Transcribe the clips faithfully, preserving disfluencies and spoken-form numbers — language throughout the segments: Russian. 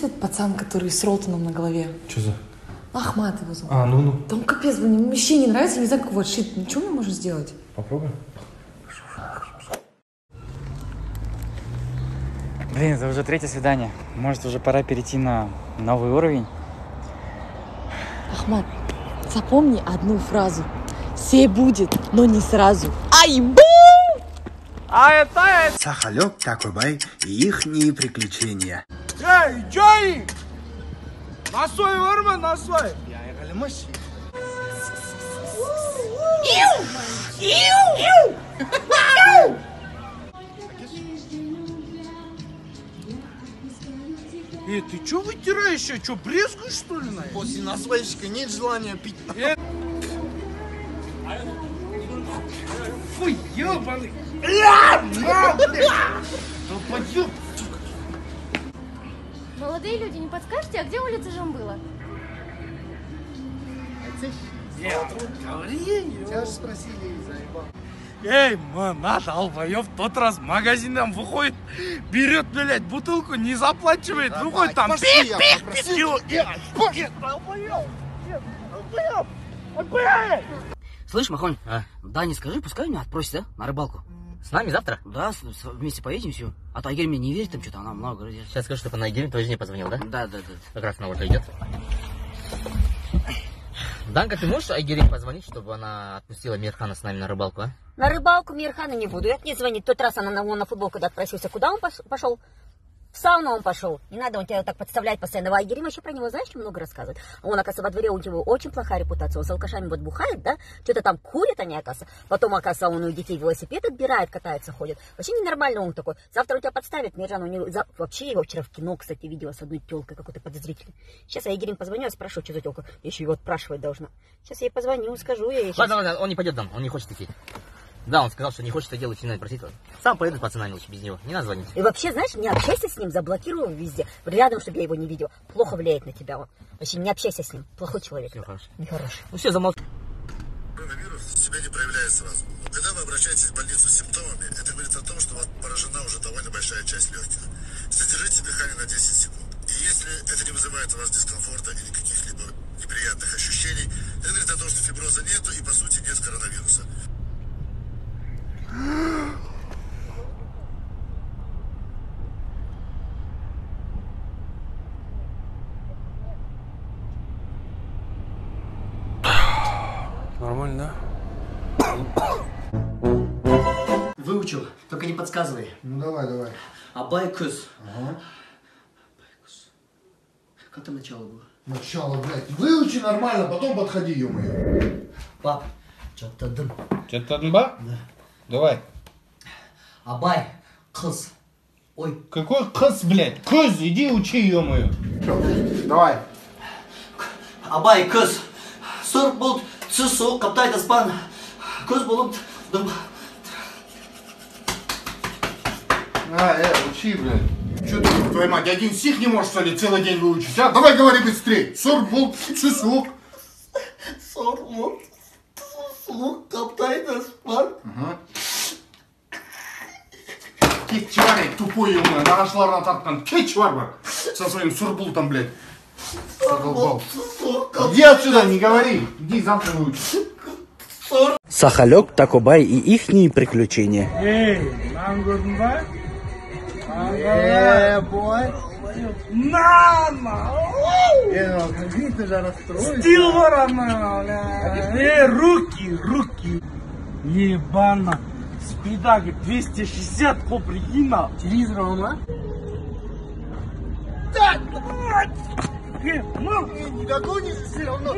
этот пацан, который с Ролтоном на голове? Что за? Ахмат его зовут. А, ну-ну. Там капец, мне вообще не нравится, не знаю, как его отшить. Ничего не можешь сделать? Попробуем. Блин, это уже третье свидание. Может, уже пора перейти на новый уровень? Ахмат, запомни одну фразу. Все будет, но не сразу. Айбу! Сахалек, Такубай и ихние приключения. Эй, Джонни! Насой варма, насой! Я галимаш. Иу! Иу! Иу! Эй, ты чё вытираешь? Чё, брезгуешь, что ли, на? После насвайщика нет желания пить. Фу, ёбаный! Ля! На, блядь! Да пойдём! Молодые люди, не подскажете, а где улица Жамбыла? Тебя же спросили, заебал. Эй, мана, долбоёб, в тот раз в магазинам выходит, берет, блядь, бутылку, не заплачивает, да, выходит там, пих, пих, пих, пих, долбоёб, долбоёб, долбоёб. Слышь, Махонь, а? Дане скажи, пускай меня отпросит, да, на рыбалку. С нами завтра? Да, с, с, вместе поедем все. А то Айгерь мне не верит, там что-то она много говорит. Сейчас скажу, чтобы на Айгерь твоей жене позвонил, да? Да, да, да. Как раз она вот идет. Данка, ты можешь Айгере позвонить, чтобы она отпустила Мирхана с нами на рыбалку, а? На рыбалку Мирхана не буду. Это не звонит. Тот раз она на, на футбол когда отпросился. Куда он пошел? В сауну он пошел. Не надо, он тебя так подставляет постоянно. А Айгерим вообще про него, знаешь, много рассказывает. Он, оказывается, во дворе у него очень плохая репутация. Он с алкашами вот бухает, да? Что-то там курит они, оказывается. Потом, оказывается, он у детей велосипед отбирает, катается, ходит. Вообще ненормально он такой. Завтра он тебя подставит, Миржан. У него... Вообще его вчера в кино, кстати, видела с одной телкой какой-то подозрительной. Сейчас я Айгерим позвоню, я спрошу, что за телка. Я еще его отпрашивать должна. Сейчас я ей позвоню, скажу. Я ей сейчас... Ладно, ладно, он не пойдет, Дан, он не хочет идти. Да, он сказал, что не хочет это делать, сильно просить. Сам поедут пацанами лучше без него, не надо звонить. И вообще, знаешь, не общайся с ним, заблокируй везде. Рядом, чтобы я его не видела. Плохо влияет на тебя он. Вообще, не общайся с ним. Плохой человек. Нехороший. Нехороший. Ну все, замолчи. Коронавирус себя не проявляет сразу. Но когда вы обращаетесь в больницу с симптомами, это говорит о том, что у вас поражена уже довольно большая часть легких. Задержите дыхание на десять секунд. И если это не вызывает у вас дискомфорта или каких-либо неприятных ощущений, это говорит о том, что фиброза нету и по сути нет коронавируса. Нормально, да? Выучил, только не подсказывай. Ну давай, давай. Абайкус. Ага. Абайкус. Как там начало было? Начало, блядь. Выучи нормально, потом подходи, ё-моё. Пап, что-то дым. Что-то ба? Да. Давай. Абай, кыз. Ой. Какой кыз, блядь? Кыз, иди учи, ё-моё. Давай. Абай, кыз. Сыр болт, цысу, каптай таспан. Кыз болт, дым. А, э, учи, блядь. Че ты, твоя мать, один стих не можешь, что ли, целый день выучить, а? Давай говори быстрее. Сорбул, цисук. Сорбул, цысу, каптай таспан. Ага. Кетчі бар ей, тупой ё-моё, нағашыларына тартқан кетчі бар бар. Со своим сурбултом, блядь. Сорбул, цысу, каптай. Иди отсюда, не говори. Иди завтра выучи. Сахалек, Такубай и ихние приключения. Эй, нам гордон ба? Эээ, бой. Мама! Эээ, как ты же расстроился. Стил ворона, бля. Э, руки, руки. Ебано. Спидаги двести шестьдесят, по прикина. Телевизором, а? Так, э, ну, не догонишь все равно.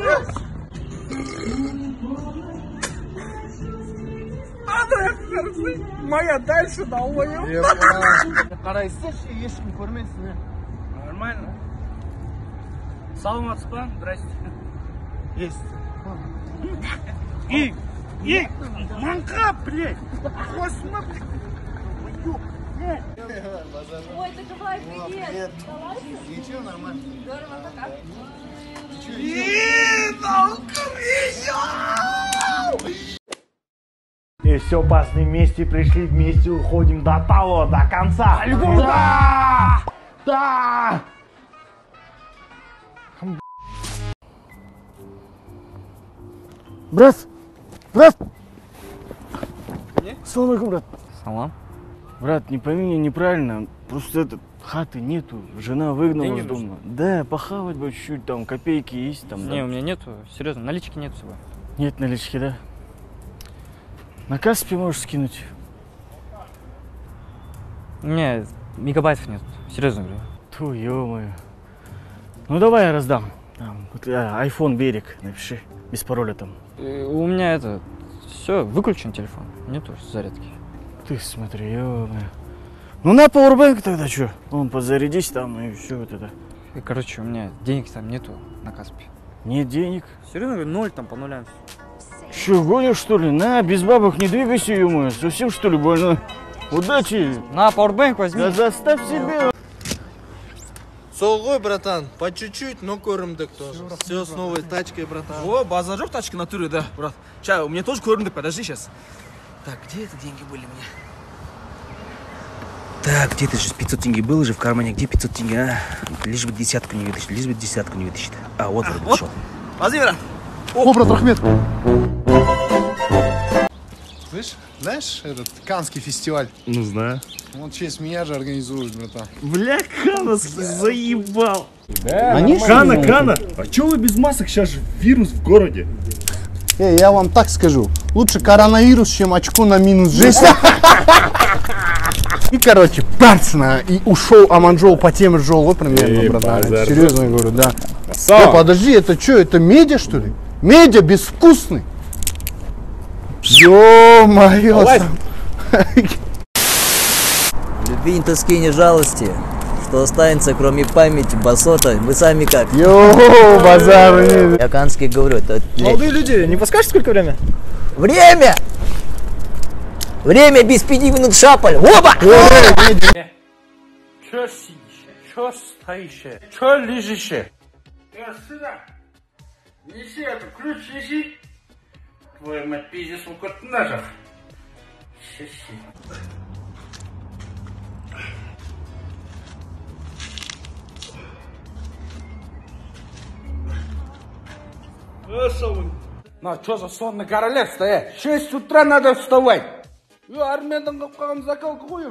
Моя дальше долбоёб. Қарайсызшы, ешкім көрмесін. Нормально. Саламатсыз ба? Здрасте. Есть. И, и, манқа, блядь. Хвостына, блядь. Ой, Такубай, привет. Ничего, нормально. Здорово, а как? И, И все, пацаны, вместе пришли, вместе уходим до того, до конца. Да! Да! Брат! Брат! Салам алейкум, брат. Салам. Брат, не пойми меня неправильно. Просто этот хаты нету. Жена выгнала Деньги из дома. Да, похавать бы чуть-чуть, там копейки есть. Там, Не, да. у меня нету. Серьезно, налички нет всего. Нет налички, да? На Каспи можешь скинуть. У меня мегабайтов нет. Серьезно говорю. Ту, ё-моё. Ну давай я раздам. Там, вот, а, айфон берег, напиши. Без пароля там. Э, У меня это... Все, выключен телефон. Нету зарядки. Ты смотри, ё-моё. Ну на пауэрбэнк тогда что? Вон, подзарядись там и все вот это. И, короче, у меня денег там нету на Каспе. Нет денег? Серьезно говорю, ноль там по нулям. Че, гонишь что ли? На, без бабок не двигайся, ё-моё. Совсем что ли больно? Удачи! На, пауэрбэнк возьми. Да заставь себе! Солгой, братан, по чуть-чуть, но көрімдік тоже. Все с новой тачкой, братан. О, базар жоқ тачка на туре, да, брат. Чай, у меня тоже көрімдік, подожди сейчас. Так, где это деньги были мне? Так, где ты же пятьсот тенге было же в кармане? Где пятьсот тенге, а? Лишь бы десятку не вытащить, лишь бы десятку не вытащить. А, вот вроде вот. нашел. Возьми, брат. О, брат Рахмет. Слышь, знаешь этот Каннский фестиваль? Ну, знаю. Он в честь меня же организует, братан. Бля, Кановский заебал. Да, Они Кана, Кана, а чё вы без масок? Сейчас же вирус в городе. Эй, я вам так скажу. Лучше коронавирус, чем очко на минус шесть. И, короче, парцно, и ушел Аманжол по теме Жол, примерно, братан. Серьезно говорю, да. Э, подожди, это что, это медиа, что ли? Медиа безвкусный. Ё-моё. Любви, ни тоски, ни жалости. Что останется, кроме памяти, басота? Вы сами как? Йоу, базар нет. Я канский говорю, это... Молодые люди, не подскажете, сколько время? Время! Время без пяти минут шапаль. Оба! Чё сидишь? Чё стоишь? Чё лежишь? Я сюда. Неси эту ключ, неси. Твой мать пиздец, сука, ножах. Сиси. На, что за сонный королевство, э? В шесть утра надо вставать. Ё, армиядан қалып қалған закалка ғой.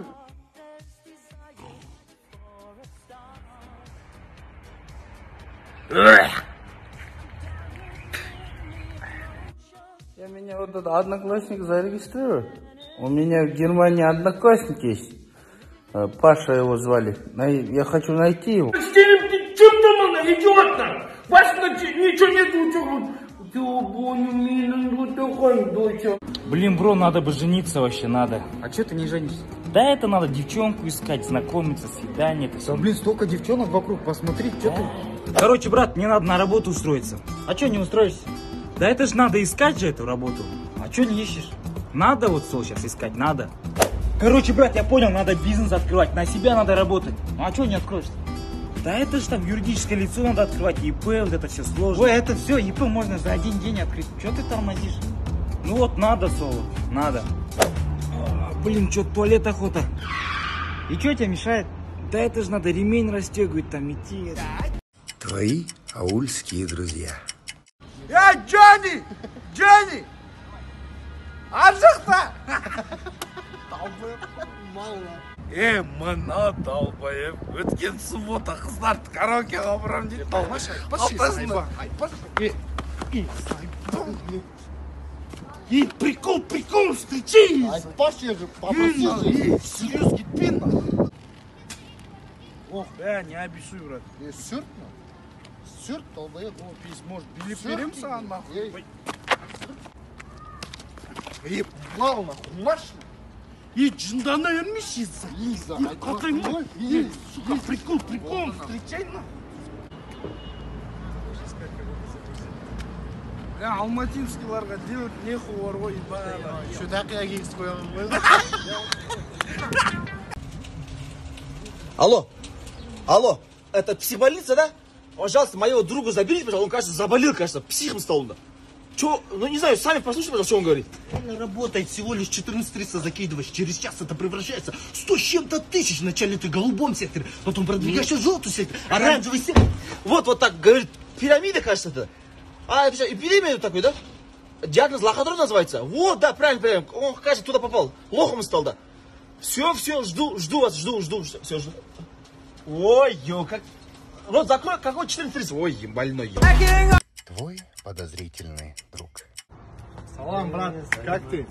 Я меня вот этот одноклассник зарегистрирую. У меня в Германии одноклассник есть. Паша его звали. Я хочу найти его. Стилем, ты чё думал, идиот там? Вас ничего нет, Блин, бро, надо бы жениться вообще, надо. А чё ты не женишься? Да это надо девчонку искать, знакомиться, свидание. Это да блин, столько девчонок вокруг, посмотри, что ты... Короче, брат, мне надо на работу устроиться. А чё не устроишься? Да это ж надо искать же эту работу. А чё не ищешь? Надо вот сол сейчас искать, надо. Короче, брат, я понял, надо бизнес открывать, на себя надо работать. Ну а чё не откроешь? Да это же там юридическое лицо надо открывать, ИП, вот это все сложно. Ой, это все, ИП можно за один день открыть. Чё ты тормозишь? Ну вот надо, Соло, надо. А, блин, чё, туалет охота. И чё тебе мешает? Да это же надо ремень расстегивать, там идти. Твои аульские друзья. Я Джонни! Джонни! Ажықта! Е, мына далбайып, өткен суббота қыздарды караокеға барам дейді. Қалтасында. Ей, прикол, прикол, встречай! Ай, Паша, я же попросил. Серьезки, пин. Ох, да, не обещаю, брат. Е, сүрт, ну? Сүрт, долбоеб. О, пиз, может, билеп берем саған, нахуй. Ей, мал, нахуй, маш. Ей, жындана ермеші. Лиза, ей, қалтай ма? Ей, сука, прикол, прикол, встречай, на. Бля, алматинскийларға делать нехуй бар ғой, ебана. Еще так я гейс қоямын ғой. Алло, алло, это психбольница, да? Пожалуйста, моего друга заберите, пожалуйста, он, кажется, заболел, кажется, психом стал он. Че, ну не знаю, сами послушайте, пожалуйста, что он говорит. Он работает всего лишь четырнадцать триста закидываешь, через час это превращается в сто с чем-то тысяч. Вначале ты в голубом секторе, потом продвигаешься в желтый сектор, оранжевый сектор. Вот, вот так, говорит, пирамида, кажется, это. А, это что, эпидемия такой, да? Диагноз лохотрон называется? Вот, да, правильно, правильно. Он, кажется, туда попал. Лохом стал, да. Все, все, жду, жду вас, жду, жду, все, жду. Ой, ё, как... Рот закрой, какой четырнадцать тридцать? Ой, больной. Твой подозрительный друг. Салам, брат, как ты?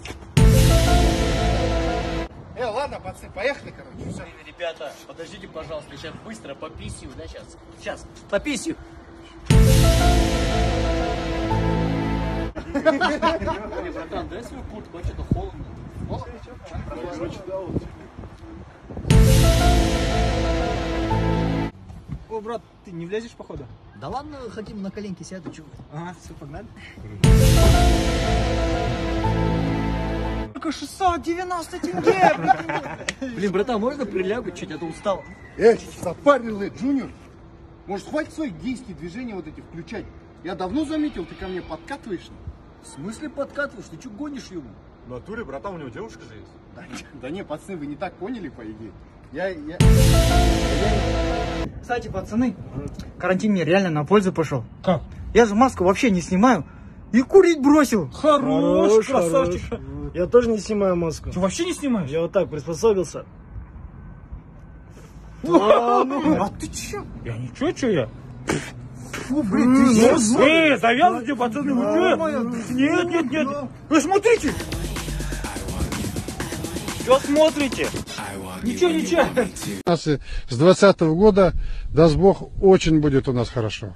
Э, ладно, пацаны, поехали, короче. Все. Ребята, подождите, пожалуйста, сейчас быстро пописью, да, сейчас? Сейчас, пописью. Братан, дай свою куртку, а что-то холодно. О, брат, ты не влезешь, походу? Да ладно, хотим на коленки сяду, чего? Ага, все, погнали. Только шестьсот девяносто тенге, Блин, братан, можно прилягу чуть, а то устал. Эй, запарил, Джуниор. Может, хватит своих действий, движения вот эти включать? Я давно заметил, ты ко мне подкатываешь. В смысле подкатываешь? Ты что гонишь его? В натуре, братан, у него девушка же есть. Да, да не, пацаны, вы не так поняли, по идее. Я, я... Кстати, пацаны, карантин мне реально на пользу пошел. Как? Я же маску вообще не снимаю и курить бросил. Хорош, красавчик. Хорош. Я тоже не снимаю маску. Ты вообще не снимаешь? Я вот так приспособился. А, ну, а ты че? Я ничего, что я? Фу, блин, ты что? Эй, завязывайте, пацаны, вы что? Нет, нет, нет. Вы смотрите. Что смотрите? Ничего, ничего. У нас с двадцатого года, даст Бог, очень будет у нас хорошо.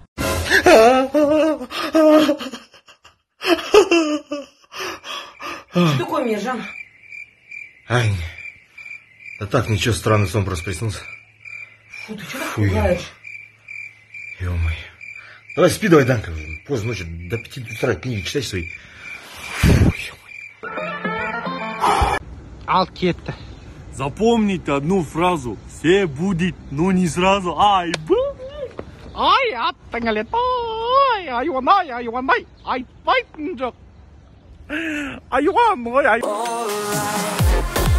Что такое, Миржан? Ань, да так, ничего, странный сон просто приснился. Фу, ты что так пугаешь? Ё-моё. Давай спи, давай, Данка. Поздно ночью, до пяти утра книги читай свои. Алкетта. Запомните одну фразу. Все будет, но не сразу. Ай, блин. Ай, аттангалетай. Айванай, айванай. Ай, пайнджок. Айван, мой, ай.